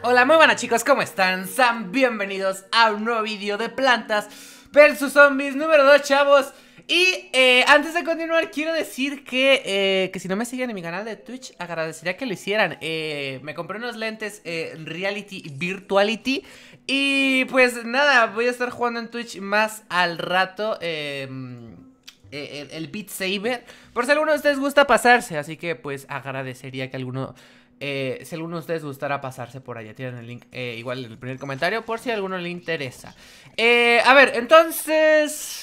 Hola, muy buenas chicos, ¿cómo están? Sean bienvenidos a un nuevo vídeo de Plantas vs Zombies número 2, chavos. Y antes de continuar quiero decir que si no me siguen en mi canal de Twitch, agradecería que lo hicieran. Me compré unos lentes Reality Virtuality. Y pues nada, voy a estar jugando en Twitch más al rato el Beat Saber, por si alguno de ustedes gusta pasarse. Así que pues agradecería que si alguno de ustedes gustara pasarse por allá. Tienen el link igual en el primer comentario por si a alguno le interesa. A ver, entonces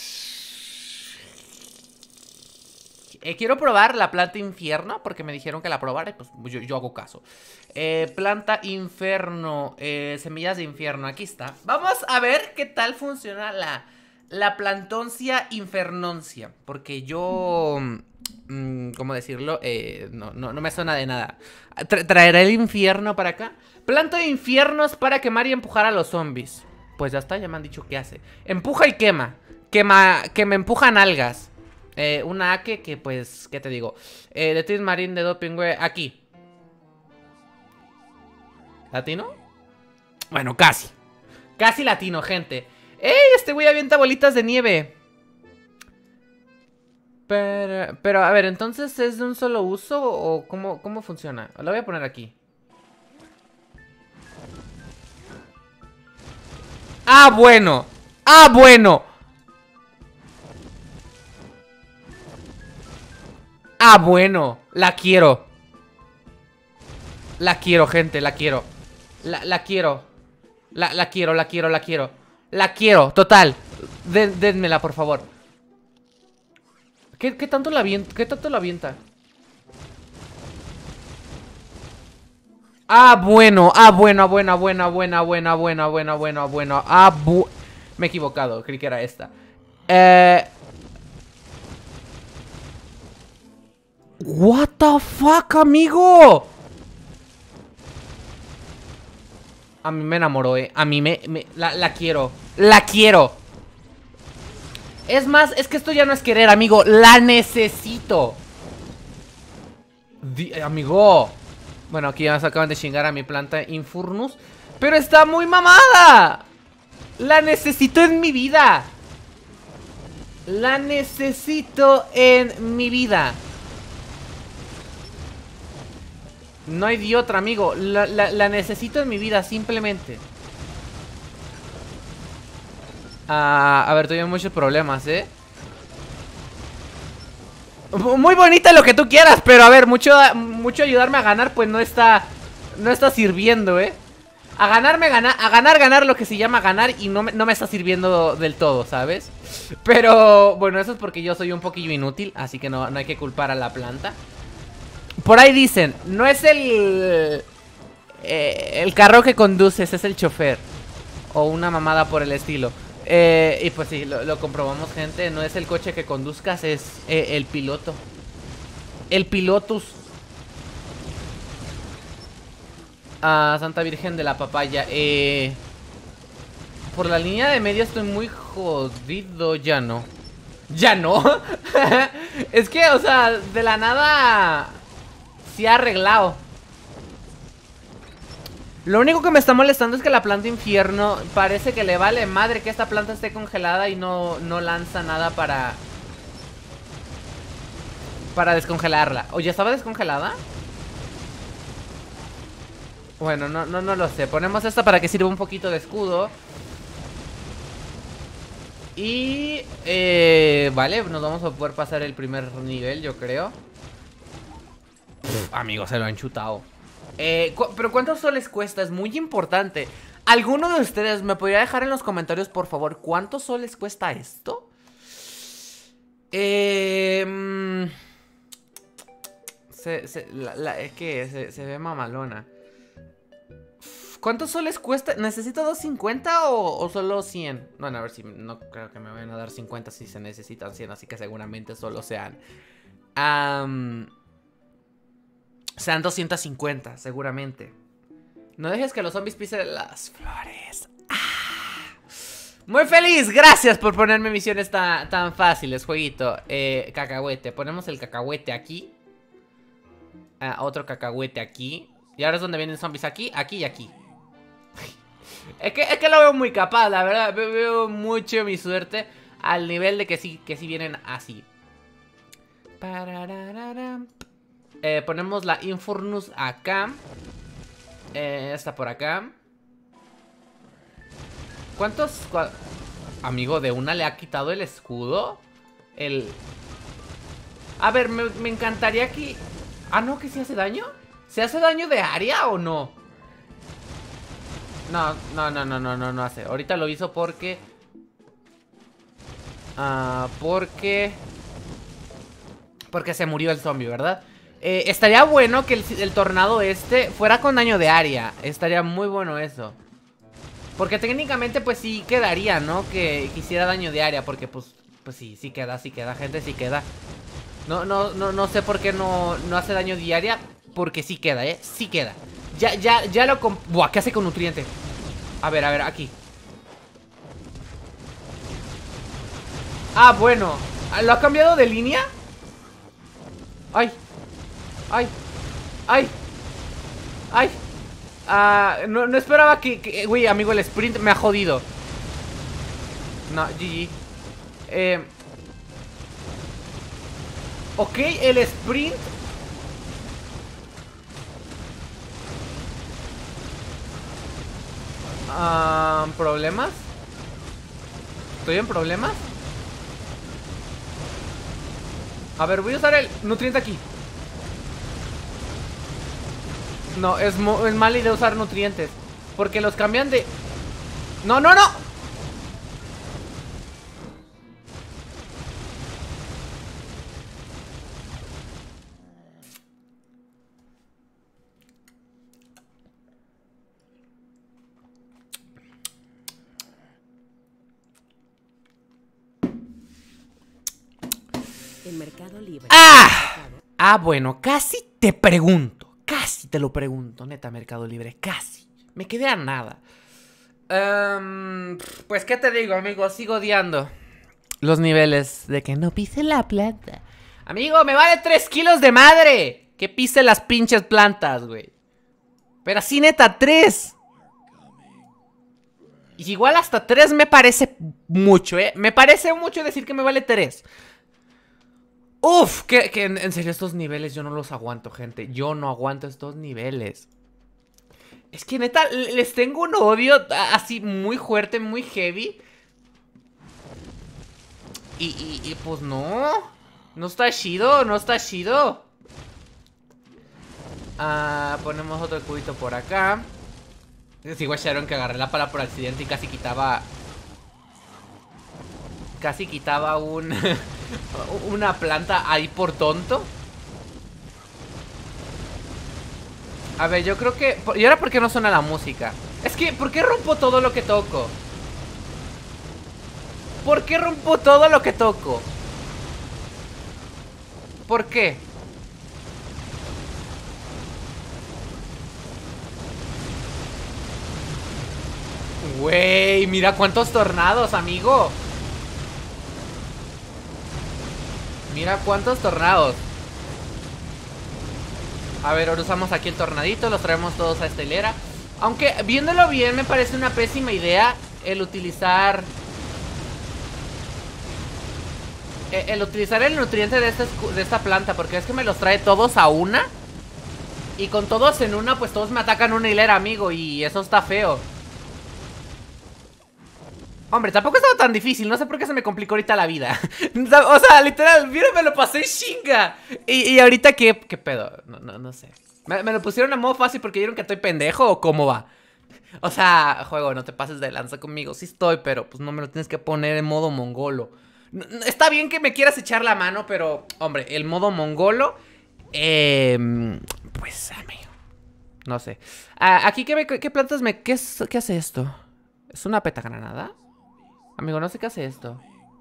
quiero probar la planta infierno porque me dijeron que la probara y pues yo hago caso. Planta inferno, semillas de infierno, aquí está. Vamos a ver qué tal funciona la plantoncia infernoncia, porque yo... ¿cómo decirlo? No me suena de nada. ¿Traerá el infierno para acá? Planta de infiernos para quemar y empujar a los zombies. Pues ya está, ya me han dicho qué hace. Empuja y quema. Que me empujan algas. Una Ake que pues, ¿qué te digo? De Twin Marine de Doping, güey, aquí. ¿Latino? Bueno, casi. Casi latino, gente. ¡Ey! Este güey avienta bolitas de nieve. Pero, a ver, ¿entonces es de un solo uso o cómo funciona? Lo voy a poner aquí. ¡Ah, bueno! ¡Ah, bueno! ¡Ah, bueno! La quiero. La quiero, gente, la quiero. La quiero. La quiero. La quiero, total. Denmela, por favor. ¿Qué tanto la avienta? ¿Qué tanto la avienta? Bueno. Me he equivocado, creí que era esta. What the fuck, amigo. A mí me enamoró, a mí la quiero. La quiero. Es más, es que esto ya no es querer, amigo. La necesito. Amigo. Bueno, aquí ya se acaban de chingar a mi planta Infurnus. Pero está muy mamada. La necesito en mi vida. La necesito en mi vida. No hay de otra, amigo. La necesito en mi vida, simplemente. A ver, tuve muchos problemas, Muy bonita lo que tú quieras, pero a ver, mucho ayudarme a ganar, pues no está sirviendo, A ganar lo que se llama ganar y no me está sirviendo del todo, ¿sabes? Pero, bueno, eso es porque yo soy un poquillo inútil, así que no hay que culpar a la planta. Por ahí dicen, no es el carro que conduces, es el chofer. O una mamada por el estilo. Y pues sí, lo comprobamos, gente. No es el coche que conduzcas, es el piloto. El pilotus. Santa Virgen de la Papaya. Por la línea de medio estoy muy jodido. Ya no. Ya no. Es que, o sea, de la nada sí ha arreglado. Lo único que me está molestando es que la planta infierno parece que le vale madre que esta planta esté congelada y no lanza nada para descongelarla. ¿O ya estaba descongelada? Bueno, no lo sé. Ponemos esta para que sirva un poquito de escudo. Y... vale, nos vamos a poder pasar el primer nivel, yo creo. Amigos, se lo han chutado. Pero ¿cuántos soles cuesta? Es muy importante. ¿Alguno de ustedes me podría dejar en los comentarios, por favor, cuántos soles cuesta esto? Es que se ve mamalona. ¿Cuántos soles cuesta? ¿Necesito 250 o solo 100? Bueno, a ver si no creo que me vayan a dar 50 si se necesitan 100, así que seguramente solo sean sean 250, seguramente. No dejes que los zombies pisen las flores. Muy feliz, gracias por ponerme misiones tan fáciles, jueguito. Cacahuete, ponemos el cacahuete aquí. Otro cacahuete aquí. Y ahora es donde vienen zombies, aquí, aquí y aquí. Es que lo veo muy capaz, la verdad. Veo mucho mi suerte al nivel de que sí vienen así. Ponemos la Infernus acá. Esta por acá. ¿Cuántos? Amigo, ¿de una le ha quitado el escudo? A ver, me encantaría que... Ah, no, que sí hace daño. ¿Se hace daño de área o no? No hace. Ahorita lo hizo porque... Porque se murió el zombie, ¿verdad? Estaría bueno que el tornado este fuera con daño de área. Estaría muy bueno eso. Porque técnicamente pues sí quedaría, ¿no? Que hiciera daño de área. Porque pues sí queda, gente, sí queda. No sé por qué no hace daño de área. Porque sí queda, sí queda. Ya lo... Buah, ¿qué hace con nutriente? A ver, aquí. Ah, bueno. ¿Lo ha cambiado de línea? Ay. No esperaba que... Uy, amigo, el sprint me ha jodido. No, GG. Ok, el sprint. ¿Problemas? ¿Estoy en problemas? A ver, voy a usar el nutriente aquí. No, es mala idea usar nutrientes. Porque los cambian de... ¡No! En Mercado Libre. Bueno, casi te pregunto. Casi te lo pregunto, neta, Mercado Libre. Casi. Me quedé a nada. Pues, ¿qué te digo, amigo? Sigo odiando los niveles de que no pise la planta. Amigo, me vale 3 kilos de madre que pise las pinches plantas, güey. Pero así, neta, 3. Y igual hasta 3 me parece mucho, Me parece mucho decir que me vale 3. Uf, que en serio estos niveles yo no los aguanto, gente. Yo no aguanto estos niveles. Es que neta, les tengo un odio así muy fuerte, muy heavy. Y pues no. No está chido, no está chido. Ponemos otro cubito por acá. Sí, guacharon que agarré la pala por accidente y casi quitaba... Casi quitaba una planta ahí por tonto. A ver, yo creo que... ¿Y ahora por qué no suena la música? Es que, ¿por qué rompo todo lo que toco? ¿Por qué rompo todo lo que toco? ¿Por qué? Güey, mira cuántos tornados, amigo. Mira cuántos tornados. A ver, ahora usamos aquí el tornadito. Los traemos todos a esta hilera. Aunque, viéndolo bien, me parece una pésima idea el utilizar... El utilizar el nutriente de esta planta. Porque es que me los trae todos a una. Y con todos en una, pues todos me atacan una hilera, amigo. Y eso está feo. Hombre, tampoco estaba tan difícil. No sé por qué se me complicó ahorita la vida. O sea, literal, mira, me lo pasé chinga. Y ahorita, ¿qué pedo? No sé. ¿Me lo pusieron a modo fácil porque vieron que estoy pendejo o cómo va? O sea, juego, no te pases de lanza conmigo. Sí estoy, pero pues no me lo tienes que poner en modo mongolo. Está bien que me quieras echar la mano, pero, hombre, el modo mongolo... pues, amigo, no sé. Aquí, ¿qué plantas me...? ¿Qué hace esto? ¿Es una petagranada? Amigo, no sé qué hace esto.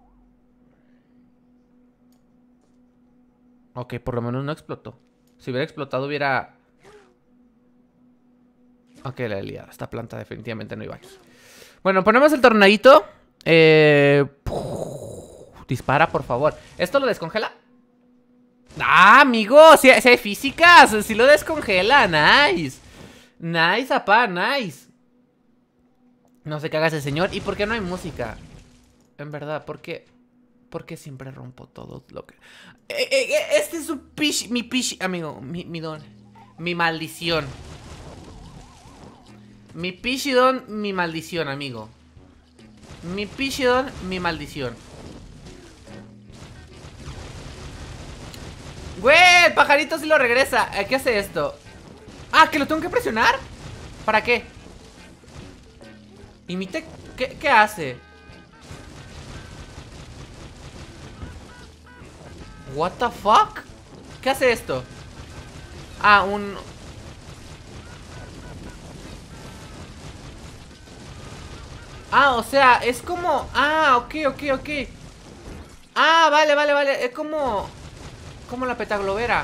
Ok, por lo menos no explotó. Si hubiera explotado hubiera... Ok, la he liado. Esta planta definitivamente no iba aquí. Bueno, ponemos el tornadito. Dispara, por favor. ¿Esto lo descongela? ¡Ah, amigo! Si hay físicas. Si lo descongela. Nice. Nice, apá, nice. No sé qué haga ese señor. ¿Y por qué no hay música? En verdad, ¿por qué? ¿Por qué siempre rompo todo lo que...? Este es un pish... Mi pish... Amigo, mi don. Mi maldición. Mi pichidon, mi maldición, amigo. Mi pichidon, mi maldición. Güey, el pajarito sí lo regresa. ¿Qué hace esto? Ah, ¿que lo tengo que presionar? ¿Para qué? Imite... ¿Qué hace? What the fuck? ¿Qué hace esto? Ah, un... Ah, o sea, es como... Ah, ok. Ah, vale. Es como... Como la petaglobera.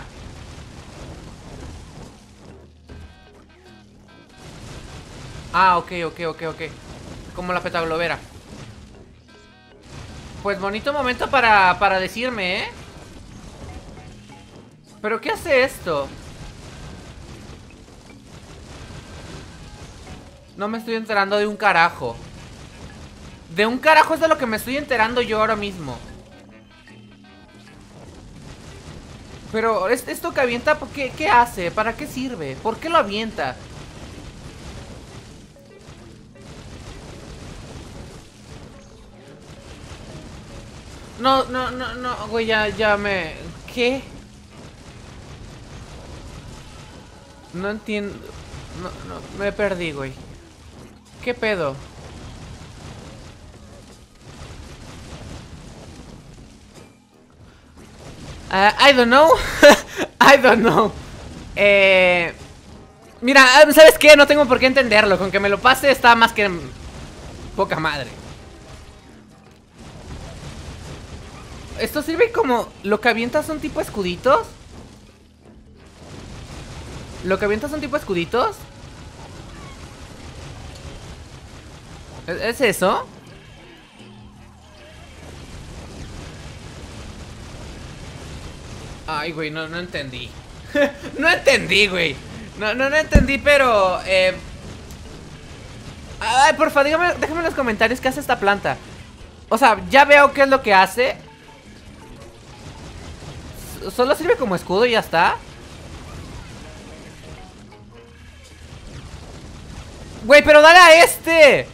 Ah, ok. Como la petaglobera. Pues bonito momento para decirme, ¿eh? ¿Pero qué hace esto? No me estoy enterando de un carajo. De un carajo es de lo que me estoy enterando yo ahora mismo. Pero esto que avienta, ¿qué hace? ¿Para qué sirve? ¿Por qué lo avienta? No, güey, ya me... ¿Qué? No entiendo. No, me perdí, güey. ¿Qué pedo? I don't know. I don't know. Mira, ¿sabes qué? No tengo por qué entenderlo. Con que me lo pase está más que... Poca madre. ¿Esto sirve como... Lo que avientas son tipo escuditos? ¿Lo que avientas son tipo escuditos? ¿Es eso? Ay, güey, no entendí. No entendí, güey. No entendí, pero... Ay, porfa, déjame en los comentarios qué hace esta planta. O sea, ya veo qué es lo que hace. Solo sirve como escudo y ya está. Güey, pero dale a este.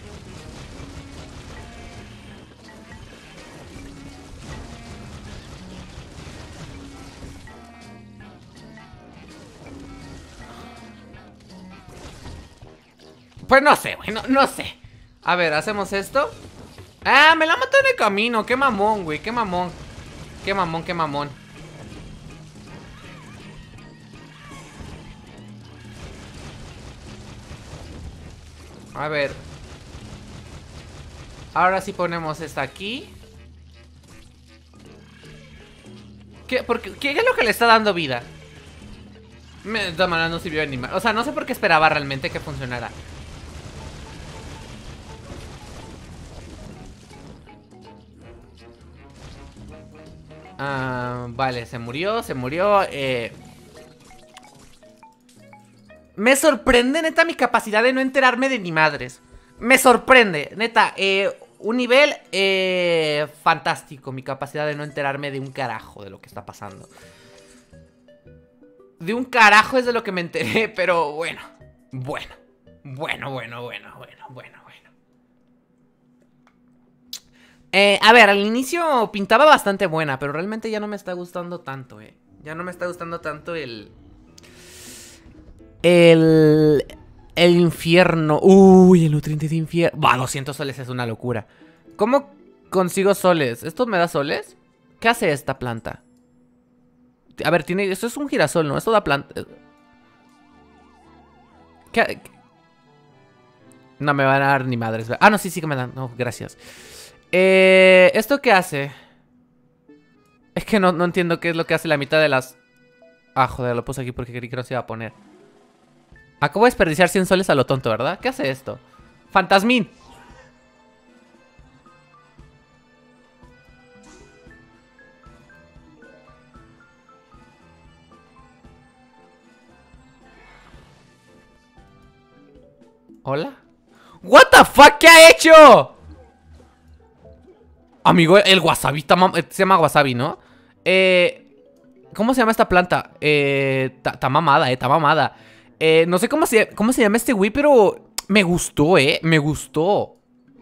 Pues no sé, güey, no sé. A ver, hacemos esto. Ah, me la mató en el camino. Qué mamón, güey, qué mamón. Qué mamón. A ver. Ahora sí ponemos esta aquí. ¿Qué es lo que le está dando vida? De todas maneras no sirvió ni mal. O sea, no sé por qué esperaba realmente que funcionara. Vale, se murió. Me sorprende, neta, mi capacidad de no enterarme de ni madres. Me sorprende, neta. Un nivel fantástico. Mi capacidad de no enterarme de un carajo de lo que está pasando. De un carajo es de lo que me enteré, pero bueno. Bueno. A ver, al inicio pintaba bastante buena, pero realmente ya no me está gustando tanto, Ya no me está gustando tanto el infierno. Uy, el nutriente de infierno. Bah, 200 soles es una locura. ¿Cómo consigo soles? ¿Esto me da soles? ¿Qué hace esta planta? A ver, esto es un girasol, ¿no? Esto da planta. ¿Qué? No me van a dar ni madres. Ah, no, sí que me dan. No, gracias. ¿Esto qué hace? Es que no entiendo qué es lo que hace la mitad de las... Ah, joder, lo puse aquí porque creí que no se iba a poner. Acabo de desperdiciar 100 soles a lo tonto, ¿verdad? ¿Qué hace esto? ¡Fantasmín! ¿Hola? What the fuck, ¿qué ha hecho? Amigo, el wasabi se llama wasabi, ¿no? ¿Cómo se llama esta planta? Está mamada, está mamada. No sé cómo se llama este güey, pero me gustó, me gustó.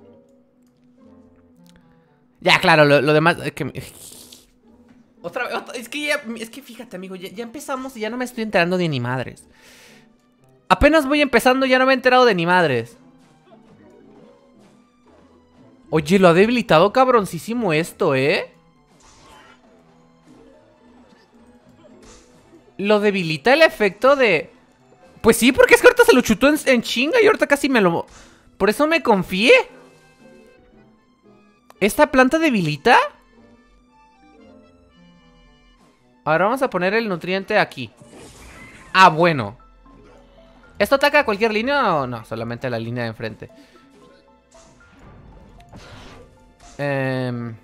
Ya, claro, lo demás... Otra vez, es que fíjate, amigo, ya empezamos y ya no me estoy enterando de ni madres. Apenas voy empezando y ya no me he enterado de ni madres. Oye, lo ha debilitado cabroncísimo esto, Lo debilita el efecto de... Pues sí, porque es que ahorita se lo chutó en chinga y ahorita casi me lo... Por eso me confié. ¿Esta planta debilita? Ahora vamos a poner el nutriente aquí. Ah, bueno. ¿Esto ataca a cualquier línea o no? Solamente a la línea de enfrente. Es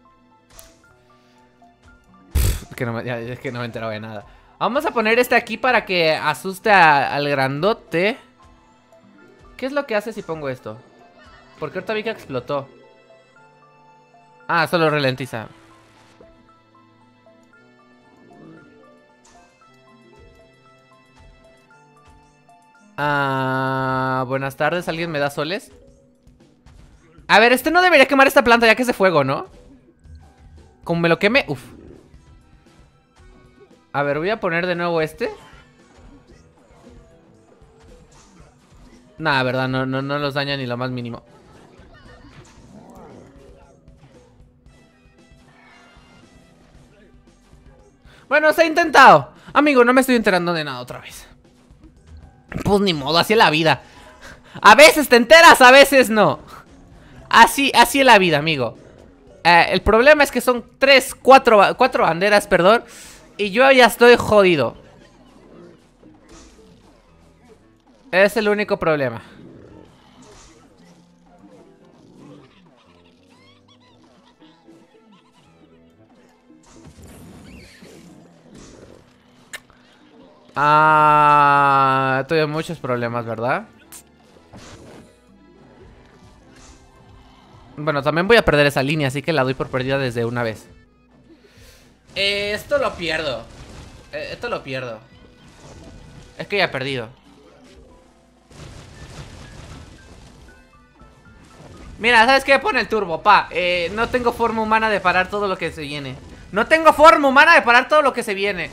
que no me he enterado de nada. Vamos a poner este aquí para que asuste al grandote. ¿Qué es lo que hace si pongo esto? Porque ahorita vi que explotó. Ah, solo ralentiza. Buenas tardes, ¿alguien me da soles? A ver, este no debería quemar esta planta ya que es de fuego, ¿no? Como me lo queme, uff. A ver, voy a poner de nuevo este. Nah, verdad, no los daña ni lo más mínimo. Bueno, se ha intentado. Amigo, no me estoy enterando de nada otra vez. Pues ni modo, así es la vida. A veces te enteras, a veces no. Así es la vida, amigo. El problema es que son cuatro banderas, perdón. Y yo ya estoy jodido. Es el único problema. Tuve muchos problemas, ¿verdad? Bueno, también voy a perder esa línea, así que la doy por perdida desde una vez. Esto lo pierdo. Esto lo pierdo. Es que ya he perdido. Mira, ¿sabes qué? Pone el turbo, pa. No tengo forma humana de parar todo lo que se viene. No tengo forma humana de parar todo lo que se viene.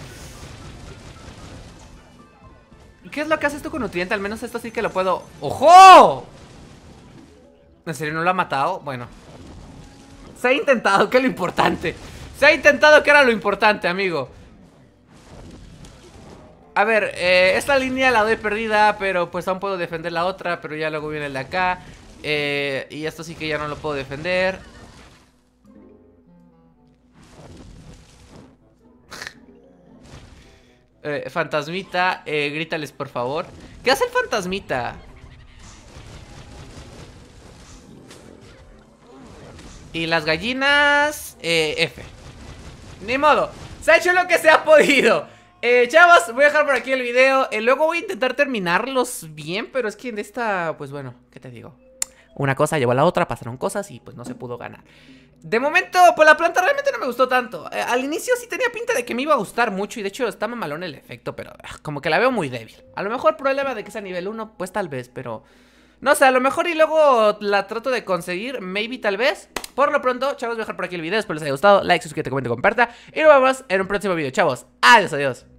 ¿Qué es lo que hace esto con nutriente? Al menos esto sí que lo puedo... ¡Ojo! ¿En serio no lo ha matado? Bueno. Se ha intentado, que es lo importante. Se ha intentado, que era lo importante, amigo. A ver, esta línea la doy perdida, pero pues aún puedo defender la otra. Pero ya luego viene el de acá. Y esto sí que ya no lo puedo defender. Fantasmita, grítales por favor. ¿Qué hace el fantasmita? Y las gallinas, F. Ni modo, se ha hecho lo que se ha podido. Chavos, voy a dejar por aquí el video. Luego voy a intentar terminarlos bien. Pero es que en esta, pues bueno, ¿qué te digo? Una cosa llevó a la otra, pasaron cosas y pues no se pudo ganar. De momento, pues la planta realmente no me gustó tanto. Al inicio sí tenía pinta de que me iba a gustar mucho. Y de hecho está mamalón el efecto, pero como que la veo muy débil. A lo mejor problema de que sea nivel 1, pues tal vez, pero... No sé, a lo mejor y luego la trato de conseguir, maybe, tal vez. Por lo pronto, chavos, voy a dejar por aquí el video. Espero les haya gustado. Like, suscríbete, comenta, comparta. Y nos vemos en un próximo video, chavos. Adiós, adiós.